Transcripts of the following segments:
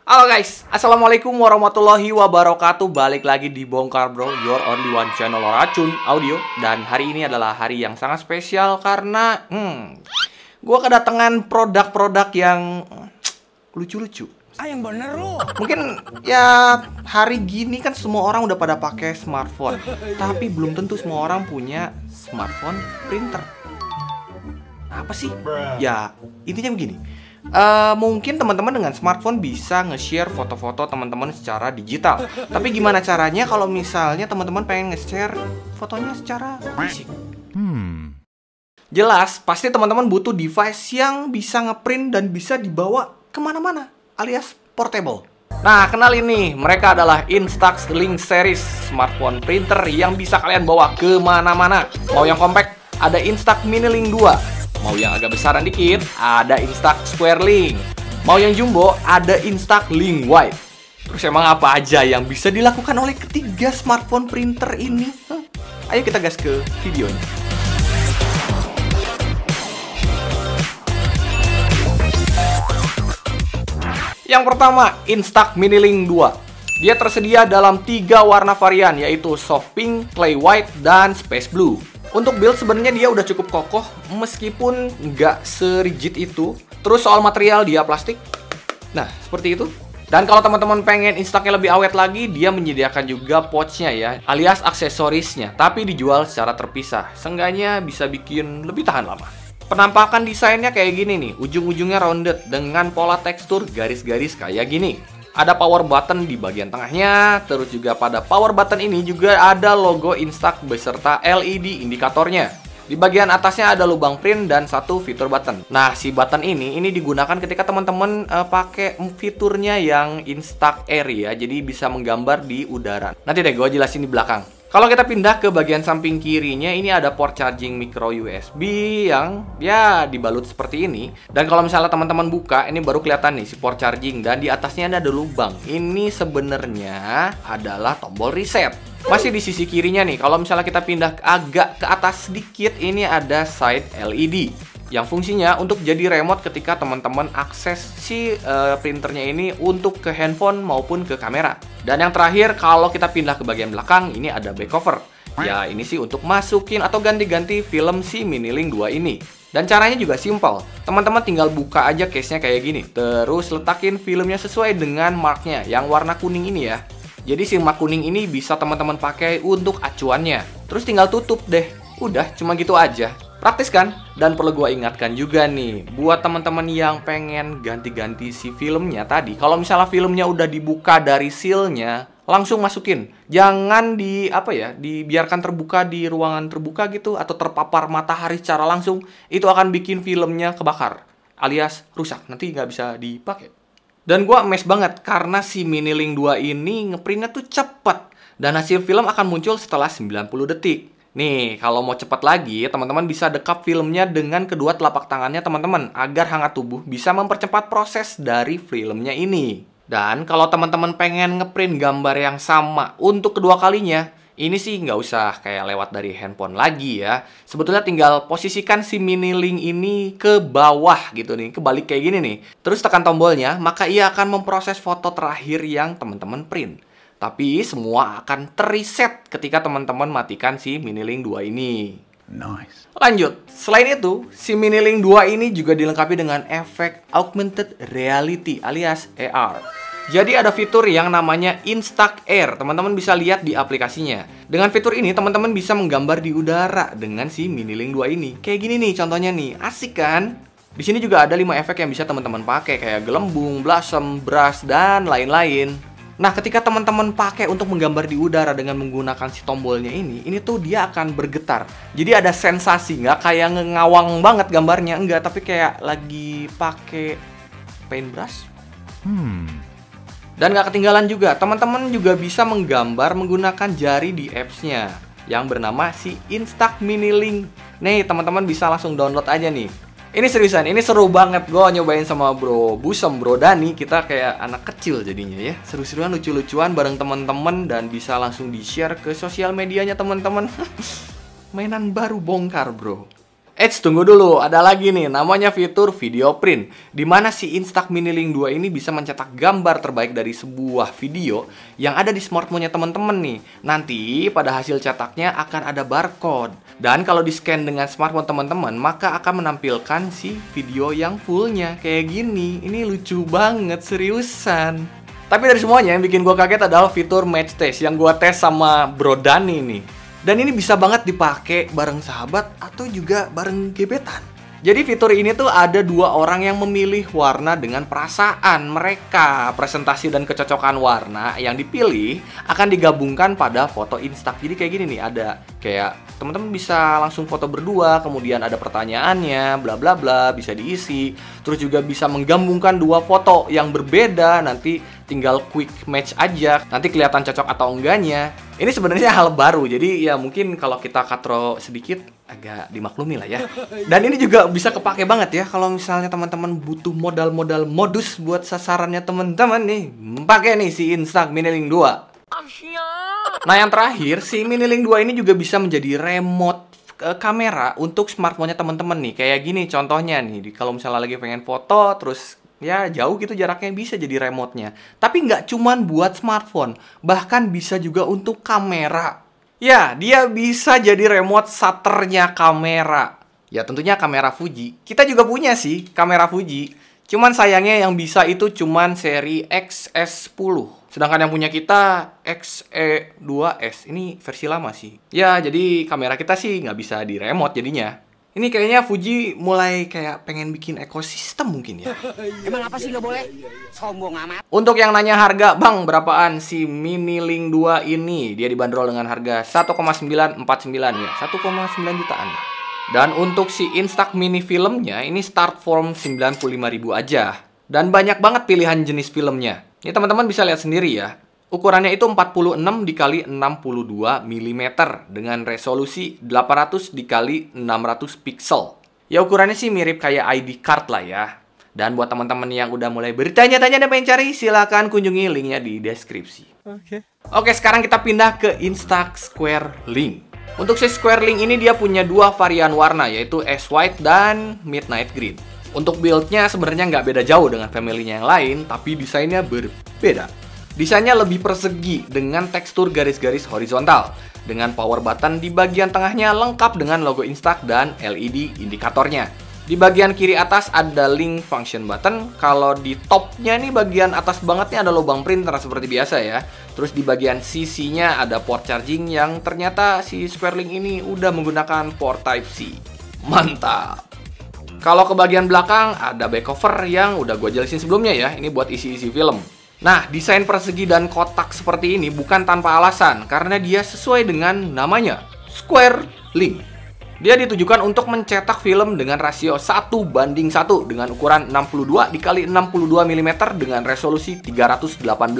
Halo guys, assalamualaikum warahmatullahi wabarakatuh. Balik lagi di Bongkar Bro, your only one channel Racun Audio. Dan hari ini adalah hari yang sangat spesial karena gue kedatangan produk-produk yang lucu-lucu. Yang bener lu. Mungkin ya hari gini kan semua orang udah pada pakai smartphone, tapi belum tentu semua orang punya smartphone printer. Apa sih? Ya intinya begini. Mungkin teman-teman dengan smartphone bisa nge-share foto-foto teman-teman secara digital. Tapi gimana caranya kalau misalnya teman-teman pengen nge-share fotonya secara fisik? Jelas, pasti teman-teman butuh device yang bisa ngeprint dan bisa dibawa kemana-mana, alias portable. Nah, kenalin nih, mereka adalah Instax Link Series smartphone printer yang bisa kalian bawa kemana-mana. Mau yang compact, ada Instax Mini Link 2. Mau yang agak besaran dikit, ada Instax Square Link. Mau yang jumbo, ada Instax Link Wide. Terus emang apa aja yang bisa dilakukan oleh ketiga smartphone printer ini? Ayo kita gas ke videonya. Yang pertama, Instax Mini Link 2. Dia tersedia dalam 3 warna varian, yaitu soft pink, clay white, dan space blue. Untuk build sebenarnya dia udah cukup kokoh meskipun nggak serigid itu. Terus soal material dia plastik. Nah, seperti itu. Dan kalau teman-teman pengen Instaxnya lebih awet lagi, dia menyediakan juga pouchnya ya, alias aksesorisnya, tapi dijual secara terpisah. Seenggaknya bisa bikin lebih tahan lama. Penampakan desainnya kayak gini nih, ujung-ujungnya rounded dengan pola tekstur garis-garis kayak gini. Ada power button di bagian tengahnya, terus juga pada power button ini juga ada logo Instax beserta LED indikatornya. Di bagian atasnya ada lubang print dan satu fitur button. Nah, si button ini digunakan ketika teman-teman pakai fiturnya yang Instax Air ya, jadi bisa menggambar di udara. Nanti deh gue jelasin di belakang. Kalau kita pindah ke bagian samping kirinya, ini ada port charging micro USB yang ya dibalut seperti ini. Dan kalau misalnya teman-teman buka, ini baru kelihatan nih si port charging. Dan di atasnya ada lubang. Ini sebenarnya adalah tombol reset. Masih di sisi kirinya nih, kalau misalnya kita pindah agak ke atas sedikit, ini ada side LED. Yang fungsinya untuk jadi remote ketika teman-teman akses si printernya ini untuk ke handphone maupun ke kamera. Dan yang terakhir, kalau kita pindah ke bagian belakang, ini ada back cover. Ya, ini sih untuk masukin atau ganti-ganti film si Mini Link 2 ini. Dan caranya juga simpel. Teman-teman tinggal buka aja case-nya kayak gini. Terus letakin filmnya sesuai dengan marknya yang warna kuning ini ya. Jadi si mark kuning ini bisa teman-teman pakai untuk acuannya. Terus tinggal tutup deh. Udah, cuma gitu aja. Praktis kan? Dan perlu gue ingatkan juga nih, buat teman-teman yang pengen ganti-ganti si filmnya tadi, kalau misalnya filmnya udah dibuka dari sealnya, langsung masukin. Jangan dibiarkan terbuka di ruangan terbuka gitu, atau terpapar matahari secara langsung. Itu akan bikin filmnya kebakar, alias rusak, nanti nggak bisa dipakai. Dan gue amazed banget, karena si Mini Link 2 ini ngeprintnya tuh cepet. Dan hasil film akan muncul setelah 90 detik. Nih, kalau mau cepat lagi, teman-teman bisa dekap filmnya dengan kedua telapak tangannya teman-teman, agar hangat tubuh bisa mempercepat proses dari filmnya ini. Dan kalau teman-teman pengen ngeprint gambar yang sama untuk kedua kalinya, ini sih nggak usah kayak lewat dari handphone lagi ya. Sebetulnya tinggal posisikan si Mini Link ini ke bawah gitu nih, kebalik kayak gini nih. Terus tekan tombolnya, maka ia akan memproses foto terakhir yang teman-teman print. Tapi semua akan terreset ketika teman-teman matikan si Mini Link 2 ini. Nice. Lanjut, selain itu, si Mini Link 2 ini juga dilengkapi dengan efek augmented reality alias AR. Jadi ada fitur yang namanya Instax Air, teman-teman bisa lihat di aplikasinya. Dengan fitur ini, teman-teman bisa menggambar di udara dengan si Mini Link 2 ini. Kayak gini nih contohnya nih, asik kan? Di sini juga ada 5 efek yang bisa teman-teman pakai, kayak gelembung, blossom, brush, dan lain-lain. Nah, ketika teman-teman pakai untuk menggambar di udara dengan menggunakan si tombolnya ini tuh dia akan bergetar. Jadi ada sensasi, nggak kayak ngawang banget gambarnya, enggak, tapi kayak lagi pakai paintbrush. Dan nggak ketinggalan juga, teman-teman juga bisa menggambar menggunakan jari di apps-nya yang bernama si Instax Mini Link. Nih, teman-teman bisa langsung download aja nih. Ini seriusan, ini seru banget. Gue nyobain sama Bro Busem, Bro Dani. Kita kayak anak kecil jadinya ya. Seru-seruan, lucu-lucuan bareng teman-teman. Dan bisa langsung di-share ke sosial medianya teman-teman. Mainan baru bongkar bro. Tunggu dulu, ada lagi nih, namanya fitur video print, di mana si Instax Mini Link 2 ini bisa mencetak gambar terbaik dari sebuah video yang ada di smartphone-nya teman-teman nih. Nanti pada hasil cetaknya akan ada barcode. Dan kalau di-scan dengan smartphone teman-teman, maka akan menampilkan si video yang fullnya. Kayak gini, ini lucu banget, seriusan. Tapi dari semuanya yang bikin gue kaget adalah fitur match test yang gue tes sama Bro Dani nih. Dan ini bisa banget dipakai bareng sahabat atau juga bareng gebetan. Jadi fitur ini tuh ada dua orang yang memilih warna dengan perasaan mereka. Presentasi dan kecocokan warna yang dipilih akan digabungkan pada foto Instax. Jadi kayak gini nih, ada kayak teman-teman bisa langsung foto berdua, kemudian ada pertanyaannya, bla bla bla, bisa diisi. Terus juga bisa menggabungkan dua foto yang berbeda, nanti tinggal quick match aja, nanti kelihatan cocok atau enggaknya. Ini sebenarnya hal baru, jadi ya mungkin kalau kita katro sedikit agak dimaklumi lah ya. Dan ini juga bisa kepake banget ya kalau misalnya teman-teman butuh modal-modal modus buat sasarannya teman-teman nih, pakai nih si Instax Mini Link 2. Nah yang terakhir, si Mini Link 2 ini juga bisa menjadi remote kamera untuk smartphone-nya teman-teman nih. Kayak gini contohnya nih, kalau misalnya lagi pengen foto terus ya jauh gitu jaraknya, bisa jadi remote-nya. Tapi nggak cuman buat smartphone, bahkan bisa juga untuk kamera. Ya, dia bisa jadi remote shutternya kamera. Ya tentunya kamera Fuji. Kita juga punya sih kamera Fuji. Cuman sayangnya yang bisa itu cuman seri XS10. Sedangkan yang punya kita XE2S. Ini versi lama sih. Ya, jadi kamera kita sih nggak bisa di remote jadinya. Ini kayaknya Fuji mulai kayak pengen bikin ekosistem mungkin ya. Emang apa sih nggak boleh? Sombong amat. Untuk yang nanya harga, Bang, berapaan si Mini Link 2 ini? Dia dibanderol dengan harga 1,949 ya, 1,9 jutaan. Dan untuk si Instax Mini filmnya, ini start from 95.000 aja. Dan banyak banget pilihan jenis filmnya. Ini teman-teman bisa lihat sendiri ya. Ukurannya itu 46 dikali 62 mm dengan resolusi 800 dikali 600 pixel. Ya ukurannya sih mirip kayak ID card lah ya. Dan buat teman-teman yang udah mulai bertanya-tanya dan pengen cari, silahkan kunjungi linknya di deskripsi. Oke, sekarang kita pindah ke Instax Square Link. Untuk si Square Link ini dia punya dua varian warna, yaitu Ice White dan Midnight Green. Untuk build-nya sebenarnya nggak beda jauh dengan family-nya yang lain, tapi desainnya berbeda. Desainnya lebih persegi dengan tekstur garis-garis horizontal. Dengan power button di bagian tengahnya lengkap dengan logo Instax dan LED indikatornya. Di bagian kiri atas ada link function button. Kalau di topnya nih bagian atas bangetnya ada lubang printer seperti biasa ya. Terus di bagian sisinya ada port charging yang ternyata si Square Link ini udah menggunakan port Type-C. Mantap! Kalau ke bagian belakang ada back cover yang udah gue jelasin sebelumnya ya. Ini buat isi-isi film. Nah, desain persegi dan kotak seperti ini bukan tanpa alasan, karena dia sesuai dengan namanya, Square Link. Dia ditujukan untuk mencetak film dengan rasio 1:1 dengan ukuran 62 dikali 62 mm dengan resolusi 318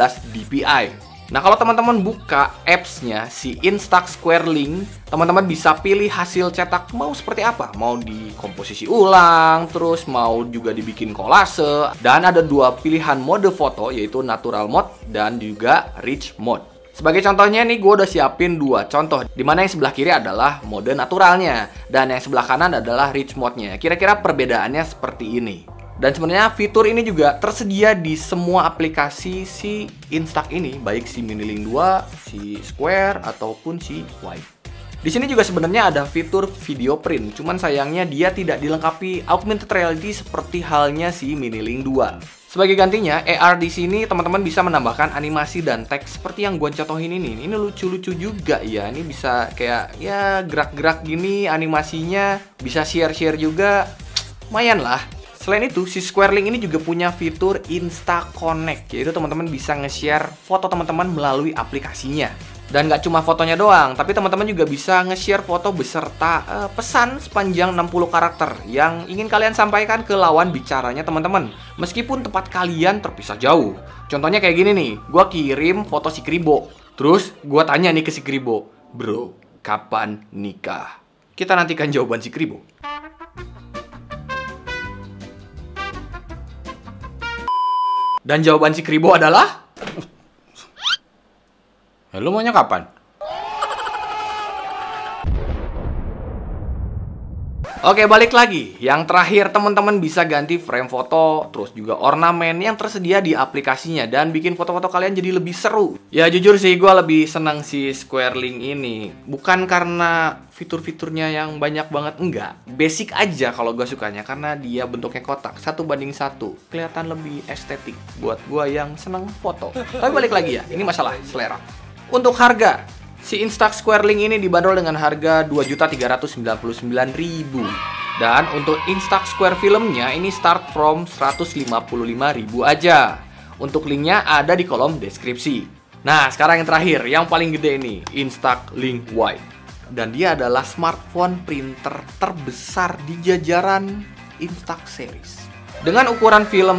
dpi. Nah, kalau teman-teman buka apps-nya si Instax Square Link, teman-teman bisa pilih hasil cetak mau seperti apa. Mau dikomposisi ulang, terus mau juga dibikin kolase. Dan ada dua pilihan mode foto, yaitu natural mode dan juga rich mode. Sebagai contohnya nih, gue udah siapin dua contoh, dimana yang sebelah kiri adalah mode naturalnya, dan yang sebelah kanan adalah rich mode-nya. Kira-kira perbedaannya seperti ini. Dan sebenarnya fitur ini juga tersedia di semua aplikasi si Instax ini, baik si Mini Link 2, si Square, ataupun si White. Di sini juga sebenarnya ada fitur video print, cuman sayangnya dia tidak dilengkapi augmented reality seperti halnya si Mini Link 2. Sebagai gantinya, AR di sini teman-teman bisa menambahkan animasi dan teks seperti yang gue contohin ini. Ini lucu-lucu juga ya, ini bisa kayak ya gerak-gerak gini animasinya, bisa share-share juga, lumayan lah. Selain itu, si Square Link ini juga punya fitur Insta Connect, yaitu teman-teman bisa nge-share foto teman-teman melalui aplikasinya. Dan nggak cuma fotonya doang, tapi teman-teman juga bisa nge-share foto beserta pesan sepanjang 60 karakter yang ingin kalian sampaikan ke lawan bicaranya teman-teman, meskipun tempat kalian terpisah jauh. Contohnya kayak gini nih, gue kirim foto si Kribo, terus gue tanya nih ke si Kribo, "Bro, kapan nikah?" Kita nantikan jawaban si Kribo. Dan jawaban si Kribo adalah, "Lu maunya kapan?" Oke, balik lagi. Yang terakhir, teman-teman bisa ganti frame foto, terus juga ornamen yang tersedia di aplikasinya dan bikin foto-foto kalian jadi lebih seru. Ya jujur sih, gue lebih senang si Square Link ini. Bukan karena fitur-fiturnya yang banyak banget, enggak. Basic aja kalau gue sukanya, karena dia bentuknya kotak, 1:1. Kelihatan lebih estetik buat gue yang senang foto. Tapi balik lagi ya, ini masalah selera. Untuk harga, si Instax Square Link ini dibanderol dengan harga Rp2.399.000. Dan untuk Instax Square filmnya ini start from Rp155.000 aja. Untuk linknya ada di kolom deskripsi. Nah, sekarang yang terakhir, yang paling gede ini, Instax Link White. Dan dia adalah smartphone printer terbesar di jajaran Instax series. Dengan ukuran film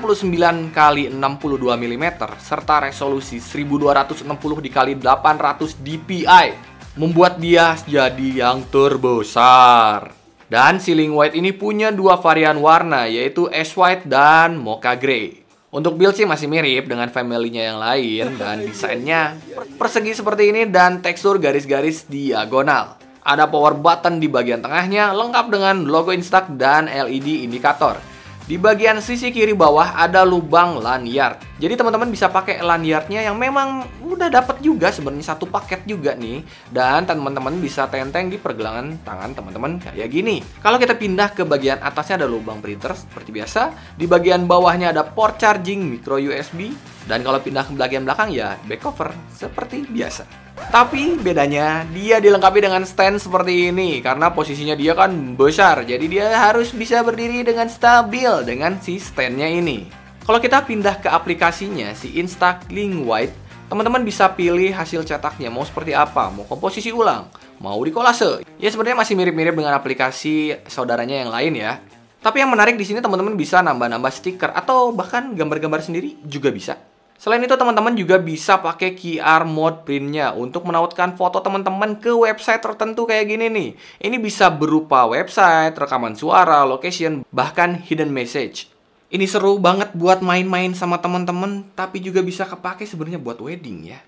99 x 62 mm serta resolusi 1260 x 800 dpi membuat dia jadi yang terbesar. Dan si Link White ini punya dua varian warna, yaitu Ash White dan Mocha Grey. Untuk build sih masih mirip dengan family-nya yang lain, dan desainnya persegi seperti ini dan tekstur garis-garis diagonal. Ada power button di bagian tengahnya, lengkap dengan logo Instax dan LED indikator. Di bagian sisi kiri bawah ada lubang lanyard. Jadi teman-teman bisa pakai lanyardnya yang memang udah dapat juga sebenarnya satu paket juga nih. Dan teman-teman bisa tenteng di pergelangan tangan teman-teman kayak gini. Kalau kita pindah ke bagian atasnya ada lubang printer seperti biasa. Di bagian bawahnya ada port charging micro USB. Dan kalau pindah ke bagian belakang ya back cover seperti biasa. Tapi bedanya dia dilengkapi dengan stand seperti ini karena posisinya dia kan besar, jadi dia harus bisa berdiri dengan stabil dengan si standnya ini. Kalau kita pindah ke aplikasinya si Instax Link White, teman-teman bisa pilih hasil cetaknya mau seperti apa, mau komposisi ulang, mau di kolase. Ya sebenarnya masih mirip-mirip dengan aplikasi saudaranya yang lain ya. Tapi yang menarik di sini teman-teman bisa nambah-nambah stiker atau bahkan gambar-gambar sendiri juga bisa. Selain itu teman-teman juga bisa pakai QR mode printnya untuk menautkan foto teman-teman ke website tertentu kayak gini nih. Ini bisa berupa website, rekaman suara, location, bahkan hidden message. Ini seru banget buat main-main sama teman-teman, tapi juga bisa kepake sebenarnya buat wedding ya.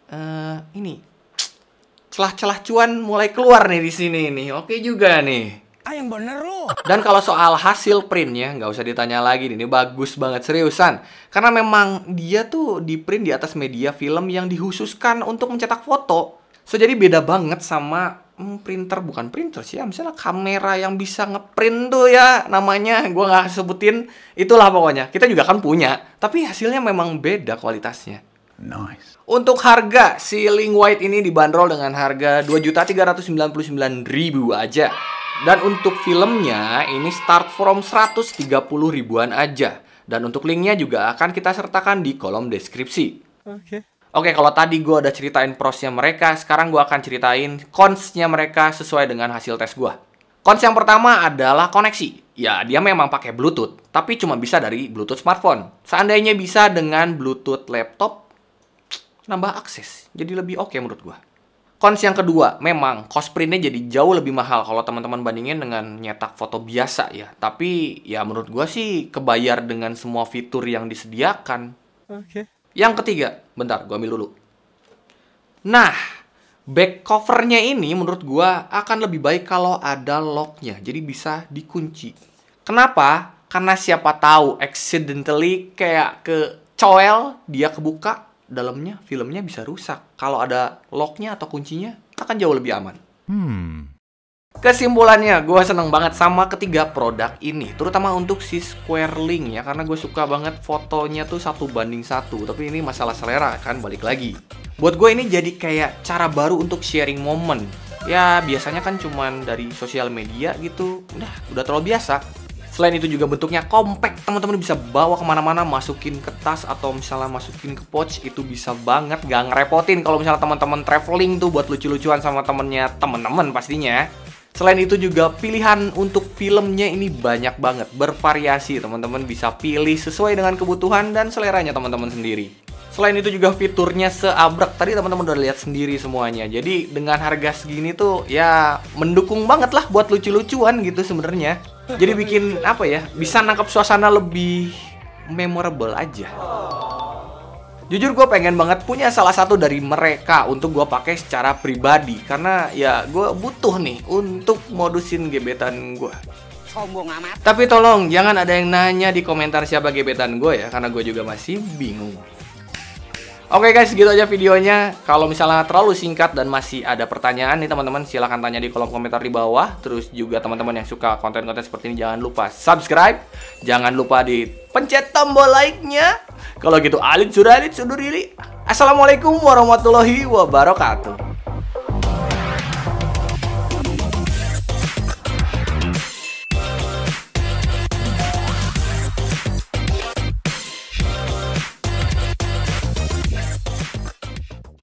Ini celah-celah cuan mulai keluar nih di sini nih. Oke juga nih. Yang bener lu. Dan kalau soal hasil printnya, nggak usah ditanya lagi, ini bagus banget, seriusan. Karena memang dia tuh di print di atas media film yang dikhususkan untuk mencetak foto. So, jadi beda banget sama printer, bukan printer sih ya, misalnya kamera yang bisa ngeprint tuh ya, namanya gue nggak sebutin, itulah pokoknya. Kita juga kan punya, tapi hasilnya memang beda kualitasnya. Nice. Untuk harga, si Link White ini dibanderol dengan harga Rp2.399.000 aja. Dan untuk filmnya ini start from 130.000-an aja. Dan untuk linknya juga akan kita sertakan di kolom deskripsi. Oke, kalau tadi gue udah ceritain prosnya mereka, sekarang gue akan ceritain cons-nya mereka sesuai dengan hasil tes gue. Cons yang pertama adalah koneksi. Ya, dia memang pakai Bluetooth, tapi cuma bisa dari Bluetooth smartphone. Seandainya bisa dengan Bluetooth laptop, nambah akses. Jadi lebih oke menurut gue. Cons yang kedua, memang cost printnya jadi jauh lebih mahal kalau teman-teman bandingin dengan nyetak foto biasa ya. Tapi ya menurut gua sih kebayar dengan semua fitur yang disediakan. Yang ketiga, bentar gua ambil dulu. Nah, back covernya ini menurut gua akan lebih baik kalau ada locknya, jadi bisa dikunci. Kenapa? Karena siapa tahu accidentally kayak kecoel, dia kebuka, dalamnya filmnya bisa rusak. Kalau ada locknya atau kuncinya akan jauh lebih aman. Kesimpulannya, gue seneng banget sama ketiga produk ini, terutama untuk si Square Link ya, karena gue suka banget fotonya tuh 1:1. Tapi ini masalah selera kan, balik lagi. Buat gue ini jadi kayak cara baru untuk sharing moment. Ya biasanya kan cuman dari sosial media gitu, udah terlalu biasa. Selain itu juga bentuknya compact, teman-teman bisa bawa kemana-mana, masukin ke tas atau misalnya masukin ke pouch, itu bisa banget, gak ngerepotin kalau misalnya teman-teman traveling tuh buat lucu-lucuan sama temennya, temen-temen pastinya. Selain itu juga pilihan untuk filmnya ini banyak banget, bervariasi, teman-teman bisa pilih sesuai dengan kebutuhan dan seleranya teman-teman sendiri. Selain itu juga fiturnya seabrek, tadi teman-teman udah lihat sendiri semuanya. Jadi dengan harga segini tuh ya mendukung banget lah buat lucu-lucuan gitu sebenarnya. Jadi bikin apa ya, bisa nangkep suasana lebih memorable aja. Jujur gue pengen banget punya salah satu dari mereka untuk gue pakai secara pribadi. Karena ya gue butuh nih untuk modusin gebetan gue. Sombong amat. Tapi tolong jangan ada yang nanya di komentar siapa gebetan gue ya, karena gue juga masih bingung. Oke guys, gitu aja videonya. Kalau misalnya terlalu singkat dan masih ada pertanyaan nih teman-teman, silahkan tanya di kolom komentar di bawah. Terus juga teman-teman yang suka konten-konten seperti ini, jangan lupa subscribe. Jangan lupa dipencet tombol like-nya. Kalau gitu, alit sudah undur diri. Assalamualaikum warahmatullahi wabarakatuh.